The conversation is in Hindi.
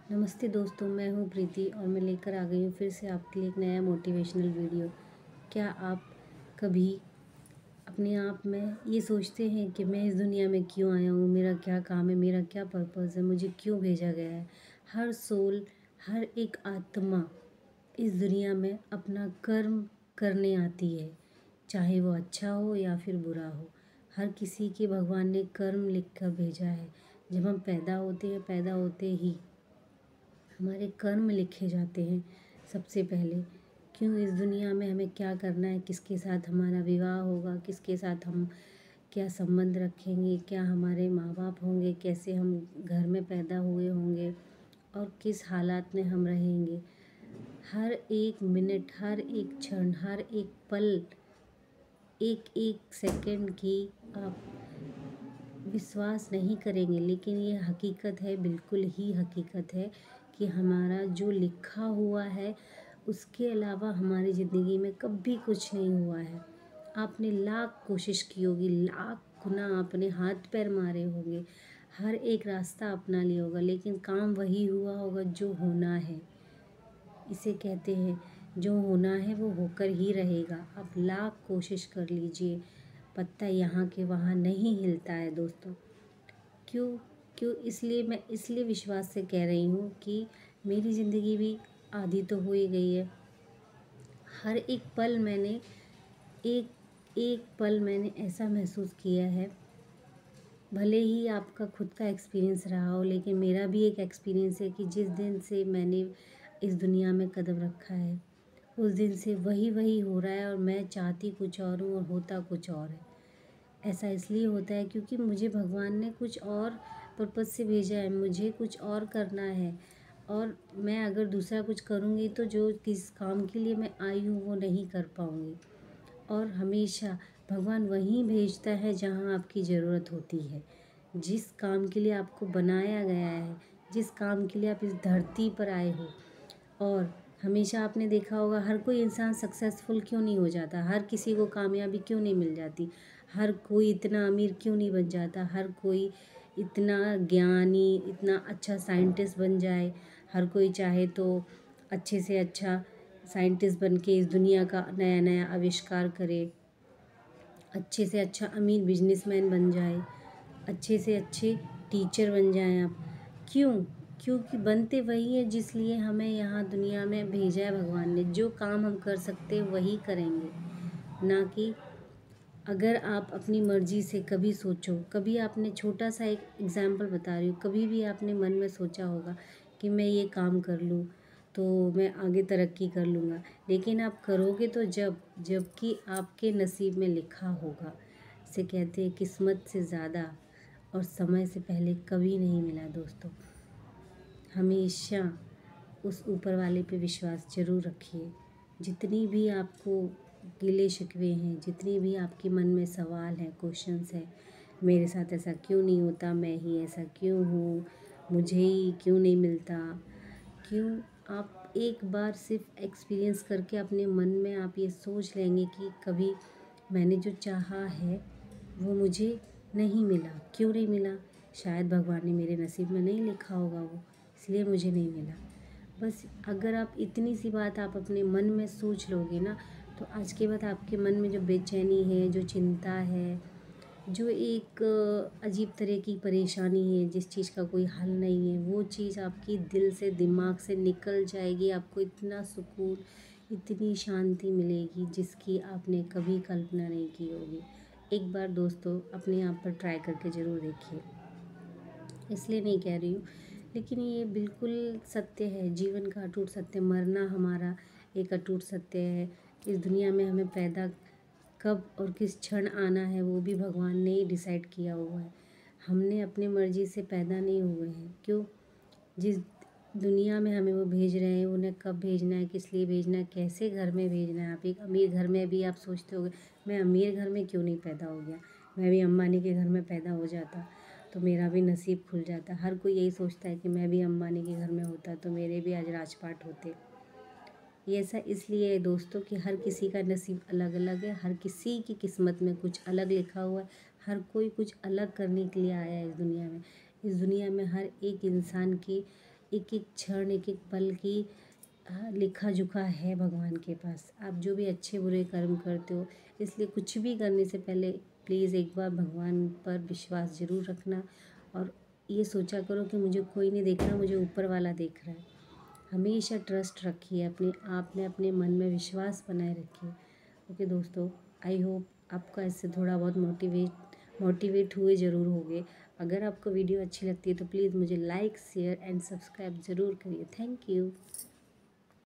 नमस्ते दोस्तों, मैं हूँ प्रीति और मैं लेकर आ गई हूँ फिर से आपके लिए एक नया मोटिवेशनल वीडियो। क्या आप कभी अपने आप में ये सोचते हैं कि मैं इस दुनिया में क्यों आया हूँ, मेरा क्या काम है, मेरा क्या पर्पज़ है, मुझे क्यों भेजा गया है। हर सोल, हर एक आत्मा इस दुनिया में अपना कर्म करने आती है, चाहे वो अच्छा हो या फिर बुरा हो। हर किसी के भगवान ने कर्म लिख कर भेजा है। जब हम पैदा होते हैं, पैदा होते ही हमारे कर्म लिखे जाते हैं। सबसे पहले क्यों इस दुनिया में हमें क्या करना है, किसके साथ हमारा विवाह होगा, किसके साथ हम क्या संबंध रखेंगे, क्या हमारे माँ बाप होंगे, कैसे हम घर में पैदा हुए होंगे और किस हालात में हम रहेंगे। हर एक मिनट, हर एक क्षण, हर एक पल, एक एक सेकंड की आप विश्वास नहीं करेंगे, लेकिन ये हकीकत है, बिल्कुल ही हकीकत है कि हमारा जो लिखा हुआ है उसके अलावा हमारी ज़िंदगी में कभी कुछ नहीं हुआ है। आपने लाख कोशिश की होगी, लाख गुना आपने हाथ पैर मारे होंगे, हर एक रास्ता अपना लिया होगा, लेकिन काम वही हुआ होगा जो होना है। इसे कहते हैं जो होना है वो होकर ही रहेगा। आप लाख कोशिश कर लीजिए, पत्ता यहाँ के वहाँ नहीं हिलता है दोस्तों। क्यों क्यों इसलिए मैं इसलिए विश्वास से कह रही हूँ कि मेरी ज़िंदगी भी आधी तो हो ही गई है। हर एक पल मैंने एक एक पल मैंने ऐसा महसूस किया है, भले ही आपका खुद का एक्सपीरियंस रहा हो, लेकिन मेरा भी एक एक्सपीरियंस है कि जिस दिन से मैंने इस दुनिया में कदम रखा है उस दिन से वही वही हो रहा है और मैं चाहती कुछ और हूँ और होता कुछ और है। ऐसा इसलिए होता है क्योंकि मुझे भगवान ने कुछ और पर्पज़ से भेजा है, मुझे कुछ और करना है। और मैं अगर दूसरा कुछ करूँगी तो जो किस काम के लिए मैं आई हूँ वो नहीं कर पाऊँगी। और हमेशा भगवान वहीं भेजता है जहाँ आपकी ज़रूरत होती है। जिस काम के लिए आपको बनाया गया है, जिस काम के लिए आप इस धरती पर आए हो। और हमेशा आपने देखा होगा, हर कोई इंसान सक्सेसफुल क्यों नहीं हो जाता, हर किसी को कामयाबी क्यों नहीं मिल जाती, हर कोई इतना अमीर क्यों नहीं बन जाता, हर कोई इतना ज्ञानी, इतना अच्छा साइंटिस्ट बन जाए। हर कोई चाहे तो अच्छे से अच्छा साइंटिस्ट बन के इस दुनिया का नया नया आविष्कार करे, अच्छे से अच्छा अमीर बिजनेसमैन बन जाए, अच्छे से अच्छे टीचर बन जाएं आप। क्यों? क्योंकि बनते वही है जिस लिए हमें यहाँ दुनिया में भेजा है भगवान ने। जो काम हम कर सकते हैं वही करेंगे, ना कि अगर आप अपनी मर्ज़ी से कभी सोचो, कभी आपने छोटा सा एक एग्ज़ाम्पल बता रही हूँ, कभी भी आपने मन में सोचा होगा कि मैं ये काम कर लूँ तो मैं आगे तरक्की कर लूँगा, लेकिन आप करोगे तो जबकि आपके नसीब में लिखा होगा। इसे कहते हैं किस्मत से ज़्यादा और समय से पहले कभी नहीं मिला दोस्तों। हमेशा उस ऊपर वाले पे विश्वास ज़रूर रखिए। जितनी भी आपको गिले शिकवे हैं, जितनी भी आपके मन में सवाल हैं, क्वेश्चंस हैं, मेरे साथ ऐसा क्यों नहीं होता, मैं ही ऐसा क्यों हूँ, मुझे ही क्यों नहीं मिलता, क्यों, आप एक बार सिर्फ एक्सपीरियंस करके अपने मन में आप ये सोच लेंगे कि कभी मैंने जो चाहा है वो मुझे नहीं मिला। क्यों नहीं मिला? शायद भगवान ने मेरे नसीब में नहीं लिखा होगा वो, इसलिए मुझे नहीं मिला। बस अगर आप इतनी सी बात आप अपने मन में सोच लोगे ना, तो आज के बाद आपके मन में जो बेचैनी है, जो चिंता है, जो एक अजीब तरह की परेशानी है, जिस चीज़ का कोई हल नहीं है, वो चीज़ आपकी दिल से, दिमाग से निकल जाएगी। आपको इतना सुकून, इतनी शांति मिलेगी जिसकी आपने कभी कल्पना नहीं की होगी। एक बार दोस्तों अपने आप पर ट्राई करके ज़रूर देखिए। इसलिए नहीं कह रही हूँ, लेकिन ये बिल्कुल सत्य है, जीवन का अटूट सत्य। मरना हमारा एक अटूट सत्य है। इस दुनिया में हमें पैदा कब और किस क्षण आना है वो भी भगवान ने ही डिसाइड किया हुआ है। हमने अपनी मर्ज़ी से पैदा नहीं हुए हैं। क्यों? जिस दुनिया में हमें वो भेज रहे हैं, उन्हें कब भेजना है, किस लिए भेजना है, कैसे घर में भेजना है। आप एक अमीर घर में भी आप सोचते होगे, मैं अमीर घर में क्यों नहीं पैदा हो गया, मैं भी अंबानी के घर में पैदा हो जाता तो मेरा भी नसीब खुल जाता। हर कोई यही सोचता है कि मैं भी अंबानी के घर में होता तो मेरे भी आज राजपाट होते। ये ऐसा इसलिए है दोस्तों कि हर किसी का नसीब अलग अलग है, हर किसी की किस्मत में कुछ अलग लिखा हुआ है। हर कोई कुछ अलग करने के लिए आया है इस दुनिया में। इस दुनिया में हर एक इंसान की एक एक क्षण एक एक पल की लेखा जोखा है भगवान के पास। आप जो भी अच्छे बुरे कर्म करते हो, इसलिए कुछ भी करने से पहले प्लीज़ एक बार भगवान पर विश्वास ज़रूर रखना और ये सोचा करो कि मुझे कोई नहीं देख रहा, मुझे ऊपर वाला देख रहा है। हमेशा ट्रस्ट रखिए अपने आप में, अपने मन में विश्वास बनाए रखिए। ओके दोस्तों, आई होप आपका इससे थोड़ा बहुत मोटिवेट हुए ज़रूर होंगे। अगर आपको वीडियो अच्छी लगती है तो प्लीज़ मुझे लाइक शेयर एंड सब्सक्राइब ज़रूर करिए। Thank you.